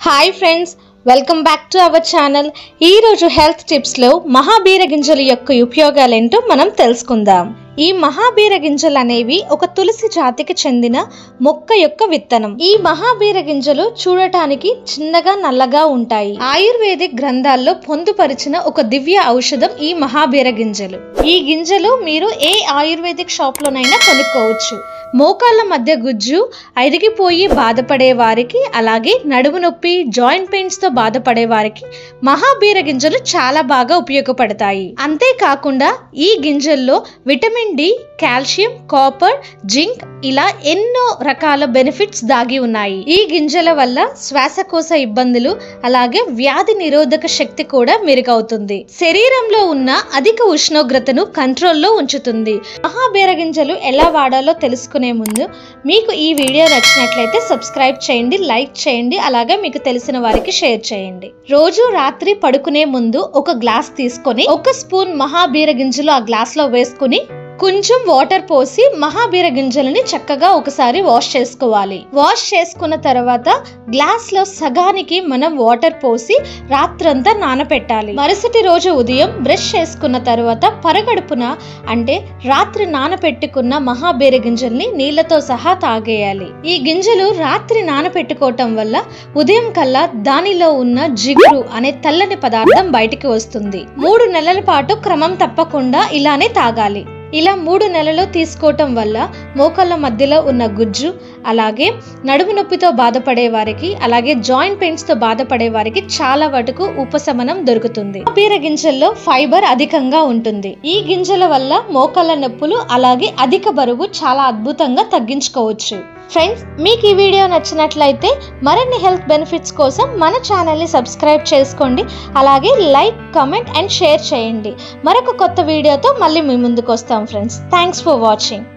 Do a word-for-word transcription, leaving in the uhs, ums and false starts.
Hi friends, welcome back to our channel. ఈ రోజు health tips లో మహాబీర గింజల యొక్క ఉపయోగాలు ఏంటో మనం తెలుసుకుందాం. ఈ మహాబీర గింజలు అనేవి ఒక తులసి జాతికి చెందిన మొక్క యొక్క విత్తనం. ఈ మహాబీర గింజలు చూడటానికి చిన్నగా నల్లగా ఉంటాయి. ఆయుర్వేదిక్ గ్రంథాల్లో పొందుపరిచిన ఒక దివ్య ఔషధం ఈ మహాబీర గింజలు. ఈ గింజలు మీరు ఏ ఆయుర్వేదిక్ షాప్ లోనైనా కొనుక్కోవచ్చు. మోకాళ్ళ మధ్య గుజ్జు అరిగిపోయి బాధపడే వారికి, అలాగే నడుము నొప్పి, జాయింట్ పెయిన్స్ తో బాధపడే వారికి మహాబీర గింజలు చాలా బాగా ఉపయోగపడతాయి. అంతేకాకుండా ఈ గింజల్లో vitamin D, calcium, copper, zinc ఇలా ఎన్నో రకాల బెనిఫిట్స్ దాగి ఉన్నాయి. ఈ గింజల వల్ల శ్వాసకోశ ఇబ్బందులు, అలాగే వ్యాధి నిరోధక శక్తి కూడా మెరుగవుతుంది. శరీరంలో ఉన్న అధిక ఉష్ణోగ్రతను కంట్రోల్లో ఉంచుతుంది. మహాబీర గింజలు ఎలా వాడాలో తెలుసుకునే ముందు మీకు ఈ వీడియో నచ్చినట్లయితే సబ్స్క్రైబ్ చేయండి, లైక్ చేయండి, అలాగే మీకు తెలిసిన వారికి షేర్ చేయండి. రోజు రాత్రి పడుకునే ముందు ఒక గ్లాస్ తీసుకొని ఒక స్పూన్ మహాబీర గింజలు ఆ గ్లాస్ లో వేసుకుని కొంచెం వాటర్ పోసి మహాబీర గింజలని చక్కగా ఒకసారి వాష్ చేసుకోవాలి. వాష్ చేసుకున్న తర్వాత గ్లాస్ లో సగానికి మనం వాటర్ పోసి రాత్రంతా నానపెట్టాలి. మరుసటి రోజు ఉదయం బ్రష్ చేసుకున్న తర్వాత పరగడుపున అంటే రాత్రి నానపెట్టుకున్న మహాబీర గింజల్ని నీళ్లతో సహా తాగేయాలి. ఈ గింజలు రాత్రి నానపెట్టుకోవటం వల్ల ఉదయం కల్లా దానిలో ఉన్న జిగురు అనే తెల్లని పదార్థం బయటికి వస్తుంది. మూడు నెలల పాటు క్రమం తప్పకుండా ఇలానే తాగాలి. ఇలా మూడు నెలలు తీసుకోవటం వల్ల మోకాళ్ళ మధ్యలో ఉన్న గుజ్జు, అలాగే నడుము నొప్పితో బాధపడే వారికి, అలాగే జాయింట్ పెయిన్స్ తో బాధపడే వారికి చాలా వరకు ఉపశమనం దొరుకుతుంది. మహాబీర గింజల్లో ఫైబర్ అధికంగా ఉంటుంది. ఈ గింజల వల్ల మోకాళ్ళ నొప్పులు, అలాగే అధిక బరువు చాలా అద్భుతంగా తగ్గించుకోవచ్చు. ఫ్రెండ్స్, మీకు ఈ వీడియో నచ్చినట్లయితే మరిన్ని హెల్త్ బెనిఫిట్స్ కోసం మన ఛానల్ని సబ్స్క్రైబ్ చేసుకోండి, అలాగే లైక్, కామెంట్ అండ్ షేర్ చేయండి. మరొక కొత్త వీడియోతో మళ్ళీ మీ ముందుకు వస్తాం ఫ్రెండ్స్. Thanks for watching.